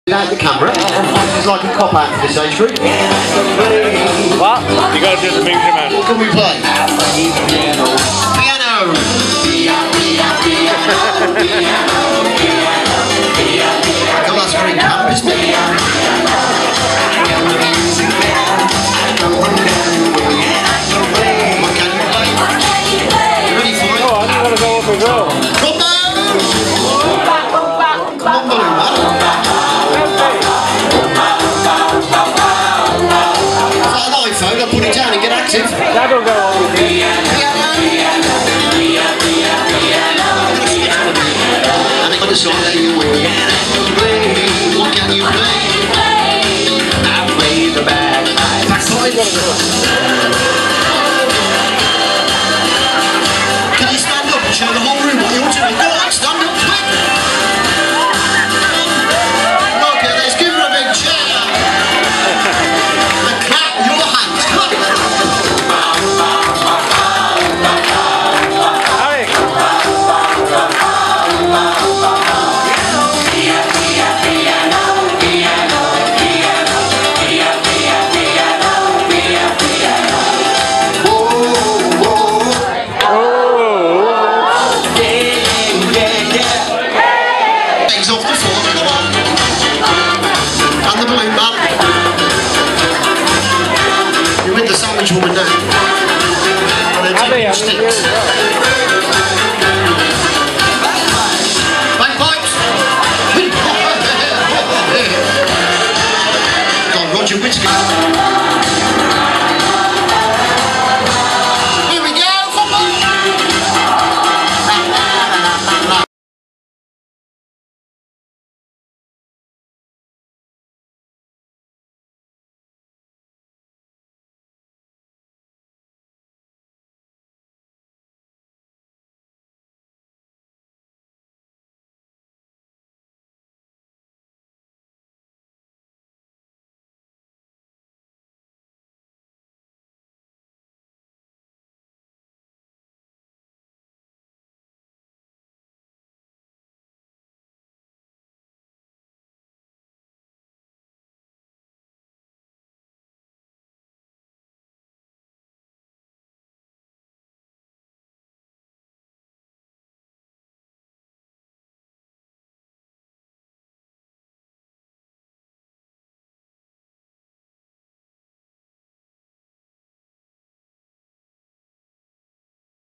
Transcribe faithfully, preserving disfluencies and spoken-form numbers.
Without the camera, it's like a cop out for this age group. What? You gotta do the music, man. What can we play? Piano! God, that's very camp, isn't it? What can you play? You ready for it? Oh, I'm gonna go up as well. Come on! Come on, Balloon Man. I'll put it down and get active. That'll go on with me. What can you play? I play the bagpipe. Can you stand up and show the whole room what you want to do? Go on, stand up quick. Okay, let's give her a big cheer. And clap your hands. Clap. Off the floor, come on. And the balloon man. You're with the sandwich woman now. And then take your sticks.